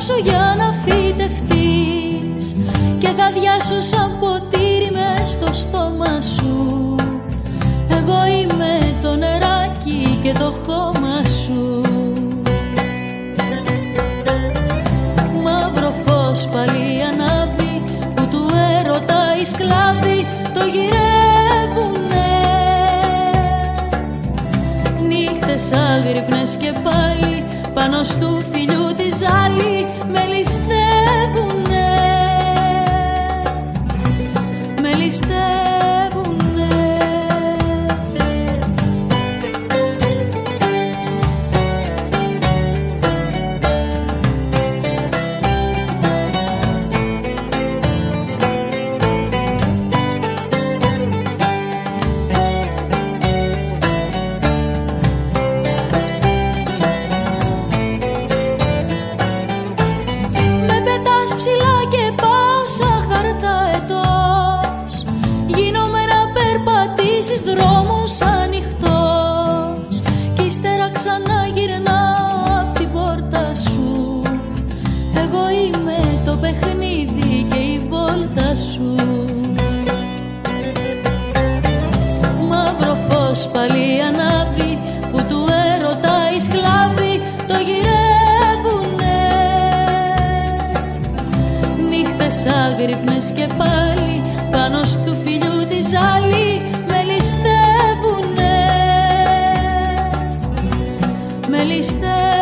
κάψω για να φυτευτείς και θα διάσω σαν ποτήρι μες στο στόμα σου. Εγώ είμαι το νεράκι και το χώμα σου. Μαύρο φως πάλι ανάβει που του έρωτα οι σκλάβοι το γυρεύουνε. Νύχτες άγρυπνες και πάλι πάνω στου φιλιού τη ζάλη με ληστεύουνε, με ληστεύουνε. Δρόμος ανοιχτός κι ύστερα ξανά γυρνάω απ' την πόρτα σου. Εγώ είμαι το παιχνίδι και η βόλτα σου. Μαύρο φως πάλι ανάβει που του έρωτα οι σκλάβοι το γυρεύουνε. Νύχτες άγρυπνες και πάλι πάνω στου φιλιού τη ζάλη με ληστεύουνε, με ληστεύουνε.